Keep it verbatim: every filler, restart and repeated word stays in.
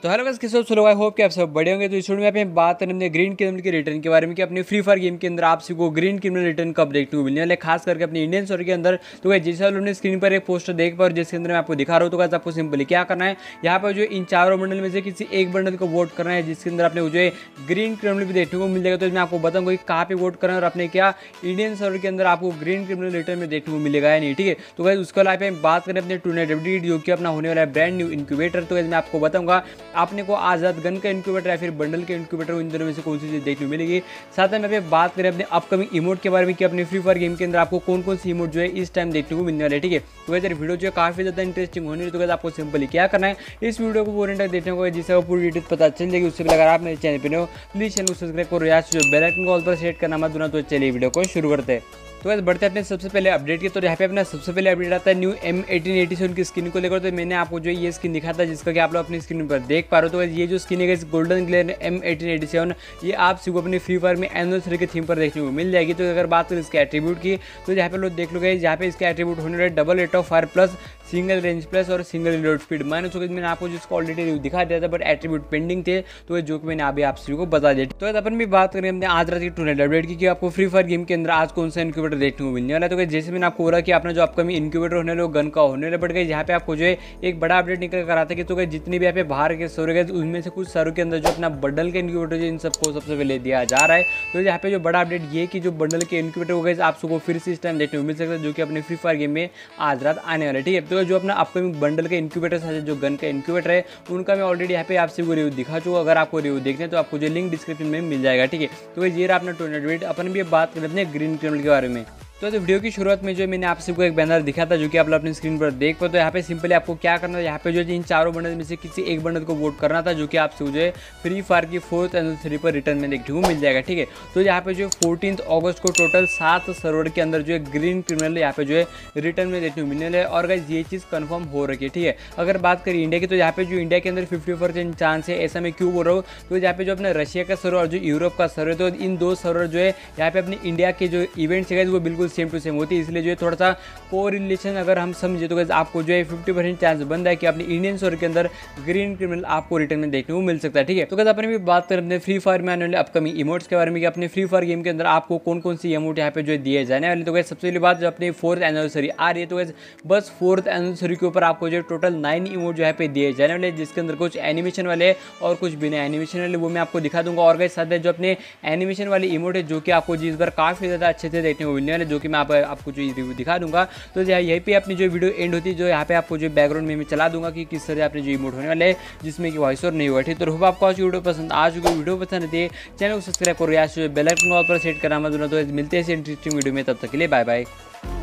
तो hello guys, कैसे हो सब लोग? आई होप कि आप सब बढ़े होंगे। तो इस वीडियो में आप बात करें अपने ग्रीन क्रिमिनल के रिटर्न के बारे में कि अपने फ्री फायर गेम के अंदर आप सभी को ग्रीन क्रिमिनल रिटर्न कब देखने को मिलने वाले, खास करके अपने इंडियन सर्वर के अंदर। तो गाइस जैसे आपने स्क्रीन पर एक पोस्टर देख पा, जिसके अंदर मैं आपको दिखा रहा हूँ। तो गाइस आपको सिंपली क्या करना है, यहाँ पर जो इन चारों बंडल में से किसी एक बंडल को वोट करना है, जिसके अंदर आपने जो है ग्रीन क्रिमिनल भी देखने को मिल जाएगा। तो मैं आपको बताऊंगा कि कहाँ पे वोट करना है और अपने क्या इंडियन सर्वर के अंदर आपको ग्रीन क्रिमिनल रिटर्न में देखने को मिलेगा या नहीं। ठीक है, तो गाइस उसके अलावा बात करें अपने टू नाइट अपडेट जो कि अपना होने वाला है ब्रांड न्यू इंक्यूबेटर। तो गाइस मैं आपको बताऊंगा आपने को आजाद गन का इंक्यूबेटर या फिर बंडल के इंक्यूबेटर, इन दोनों में से कौन सी चीज देखने को मिलेगी। साथ में मैं बात करें अपने अपकमिंग इमोट के बारे में कि अपने फ्री फायर गेम के अंदर आपको कौन कौन सी इमोट जो है इस टाइम देखने को मिलने वाले। ठीक है, तो वैसे वीडियो जो है काफी ज्यादा इंटरेस्टिंग होने वाली। तो आपको सिंपली क्या करना है, इस वीडियो को पूरे तक देखने को, जिससे पूरी डिटेल पता चल जाएगी। उससे पहले अगर आप मेरे चैनल पर हो प्लीज चैनल को सब्सक्राइब करो, या जो बेल आइकन को ऑल पर सेट करना मत भूलना। तो चलिए वीडियो को शुरू करते हैं। तो वैसे बढ़ते हैं अपने सबसे पहले अपडेट की। तो यहाँ पे अपना सबसे पहले अपडेट आता है new M eighteen eighty seven की स्किन को लेकर। तो मैंने आपको जो ये स्किन दिखा था, जिसका कि आप लोग अपनी स्क्रीन पर देख पा रहे हो। तो ये जो स्किन है golden glare M eighteen eighty seven, ये आप सिर्फ अपनी फ्री फायर में एनिवर्सरी के थीम पर देखने को मिल जाएगी। तो अगर बात करें इसके एट्रीब्यूट की, तो यहाँ पे लोग देख लो गए, यहाँ पे इसके एट्रीब्यूट होने वाले double rate of fire plus single range plus और सिंगल रिलोड स्पीड। मैंने तो मैंने आपको जिसको ऑलरेडी रिव्यू दिखा दिया था, बट एट्रीब्यूट पेंडिंग थे, तो जो कि मैंने अभी आप सभी को बता दिया। तो अपन भी बात करें हमने आज रात की टूर्नामेंट अपडेट की कि आपको फ्री फायर गेम के अंदर आज कौन सा इंक्यूबेटर देखने को मिलने वाला है। तो जैसे मैंने आपको बोला कि अपना जो अपकमिंग इंक्यूबेटर होने वाले गन का होने वाला, बट गए यहाँ पे आपको जो है एक बड़ा अपडेट निकल कर आता है कि तो जितनी भी यहाँ पे बाहर के सर्वर गए, उनमें से कुछ सर्वर के अंदर जो अपना बंडल के इंक्यूबेटर इन सबको सबसे पहले दिया जा रहा है। तो यहाँ पे जो बड़ा अपडेट ये कि जो बंडल के इंक्यूबेटर हो गए आप सबको फिर से इस टाइम देखने को मिल सकता है, जो कि अपने फ्री फायर गेम में आज रात आने वाला है। ठीक है, तो जो अपना अपकमिंग बंडल के इंक्यूबेटर है, जो गन का इंक्यूबेटर है, उनका मैं ऑलरेडी यहाँ पे आपसे वो रिव्यू दिखा चुका। अगर आपको रिव्यू देखना है तो आपको जो लिंक डिस्क्रिप्शन में मिल जाएगा। ठीक है, तो ये रहा अपना टूर्नामेंट। अपन भी बात करते हैं ग्रीन क्रिमिनल के बारे में। तो, तो वीडियो की शुरुआत में जो मैंने आप सबको एक बैनर दिखा था, जो कि आप लोग अपनी स्क्रीन पर देख पाओ। तो यहाँ पे सिंपली आपको क्या करना है, यहाँ पे जो इन चारों बंडल में से किसी एक बंडल को वोट करना था, जो कि आपसे जो है फ्री फायर की फोर्थ एनिवर्सरी पर रिटर्न में देखने को मिल जाएगा। ठीक है, तो यहाँ पे जो फोर्टीन अगस्त को टोटल सात सर्वर के अंदर जो है ग्रीन क्रिमिनल यहाँ पे जो है रिटर्न में देखने को मिलने वाला है। और गाइस ये चीज़ कन्फर्म हो रही है। ठीक है, अगर बात करें इंडिया की, तो यहाँ पे जो इंडिया के अंदर फिफ्टी परसेंट चांस है। ऐसा मैं क्यों बोल रहा हूँ, तो यहाँ पे जो अपना रशिया का सर्वर और जो यूरोप का सर्वर, तो इन दो सर्वर जो है यहाँ पे अपनी इंडिया के जो इवेंट्स है वो बिल्कुल सेम टू सेम होती है। इसलिए जो है थोड़ा सा कोरिलेशन अगर हम समझे, तो आपको जो है फिफ्टी परसेंट चांस बनता है कि अपने इंडियन सर्वर के अंदर ग्रीन क्रिमिनल आपको रिटर्न में देखने को मिल सकता है। ठीक है, तो कैसे अपन भी बात करें अपने फ्री फायर में आने वाले अपकमिंग इमोट्स के बारे में कि अपने फ्री फायर गेम के अंदर आपको कौन कौन सी इमोट यहाँ पे जो दिए जाने वाले। तो कैसे सबसे पहली बात, जो अपनी फोर्थ एनिवर्सरी आ रही है, तो कैसे बस फोर्थ एनिवर्सरी के ऊपर आपको जो टोटल नाइन इमोट जो यहाँ पे दिए जाने वाले, जिसके अंदर कुछ एनिमेशन वाले और कुछ बिना एनिमेशन वाले, वो मैं आपको दिखा दूंगा। और गाइस साथ जो अपने एनिमेशन वाली इमोट है, जो कि आपको जिस बार काफी ज्यादा अच्छे से देखने को मिलने वाले, जो कि मैं आप, आपको जो रिव्यू दिखा दूंगा। तो यहीं पे अपनी जो वीडियो एंड होती है, जो यहाँ पे आपको जो बैकग्राउंड में मैं चला दूंगा कि किस तरह आपने जो इमोट होने वाले है, जिसमें कि वॉइस और नहीं हुआ। ठीक, तो होप आपको आज वीडियो पसंद आ चुकी वीडियो पसंद आती है, चैनल को सब्सक्राइब करो, या बेल आइकन को ऑल पर सेट करना मत भूलना। तो मिलते हैं इंटरेस्टिंग वीडियो में, तब तक के लिए बाय बाय।